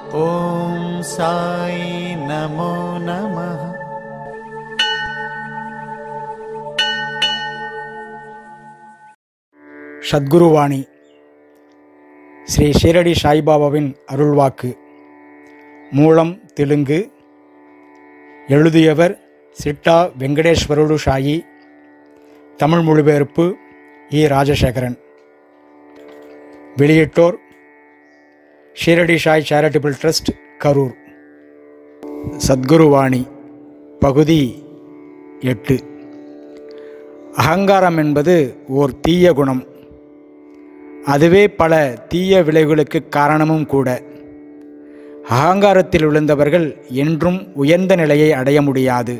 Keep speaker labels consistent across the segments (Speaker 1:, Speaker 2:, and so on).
Speaker 1: ஓம் சாய் நமோ நமः.
Speaker 2: சத்குருவாணி ஸ்ரீ ஷீரடி சாய்பாபாவின் அருள்வாக்கு. மூலம் தெலுங்கு. எழுதியவர் சிட்டா வெங்கடேஸ்வருடு சாயி. தமிழ் மொழிபெயர்ப்பு இ. ராஜசேகரன். வெளியிட்டோர் ஷீரடி சாய் சேரிட்டபிள் ட்ரஸ்ட், கரூர். சத்குருவாணி பகுதி 8. அகங்காரம் என்பது ஓர் தீய குணம். அதுவே பல தீய விளைவுகளுக்கு காரணமும் கூட. அகங்காரத்தில் விழுந்தவர்கள் என்றும் உயர்ந்த நிலையை அடைய முடியாது.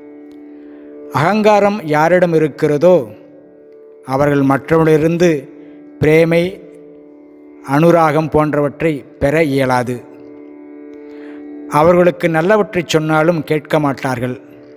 Speaker 2: அகங்காரம் யாரிடம் இருக்கிறதோ அவர்கள் மற்றவர்களிலிருந்து பிரேமை, அனுராகம் போன்றவற்றை பெற இயலாது. அவர்களுக்கு நல்லவற்றை சொன்னாலும் கேட்க மாட்டார்கள்.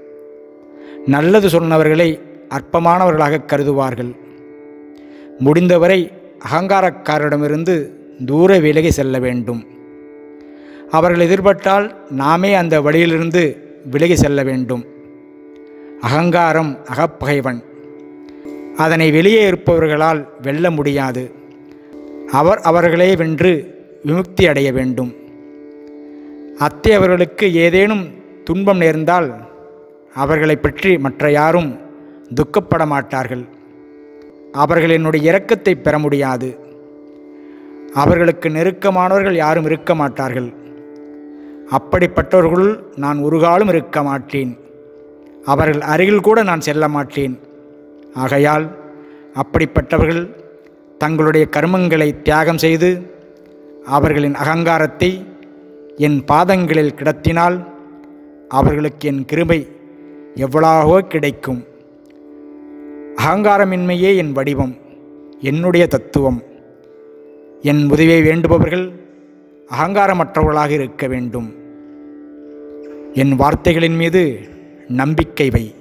Speaker 2: நல்லது சொன்னவர்களை அற்பமானவர்களாக கருதுவார்கள். முடிந்தவரை அகங்காரக்காரரிடமிருந்து தூர விலகி செல்ல வேண்டும். அவர்கள் எதிர்பட்டால் நாமே அந்த வழியிலிருந்து விலகி செல்ல வேண்டும். அகங்காரம் அகப்பகைவன். அதனை வெளியே இருப்பவர்களால் வெல்ல முடியாது. அவர்களே வென்று விமுக்தி அடைய வேண்டும். அத்தகையவர்களுக்கு ஏதேனும் துன்பம் நேர்ந்தால் அவர்களை பற்றி மற்ற யாரும் துக்கப்பட மாட்டார்கள். அவர்கள் என்னுடைய இரக்கத்தை பெற முடியாது. அவர்களுக்கு நெருக்கமானவர்கள் யாரும் இருக்க மாட்டார்கள். அப்படிப்பட்டவர்களுள் நான் ஒரு காலம் இருக்க மாட்டேன். அவர்கள் அருகில் கூட நான் செல்ல மாட்டேன். ஆகையால் அப்படிப்பட்டவர்கள் தங்களுடைய கர்மங்களை தியாகம் செய்து அவர்களின் அகங்காரத்தை என் பாதங்களில் கிடத்தினால் அவர்களுக்கு என் கிருபை எவ்வளவோ கிடைக்கும். அகங்காரமின்மையே என் வடிவம், என்னுடைய தத்துவம். என் உதவியை வேண்டுபவர்கள் அகங்காரமற்றவர்களாக இருக்க வேண்டும். என் வார்த்தைகளின் மீது நம்பிக்கை வை.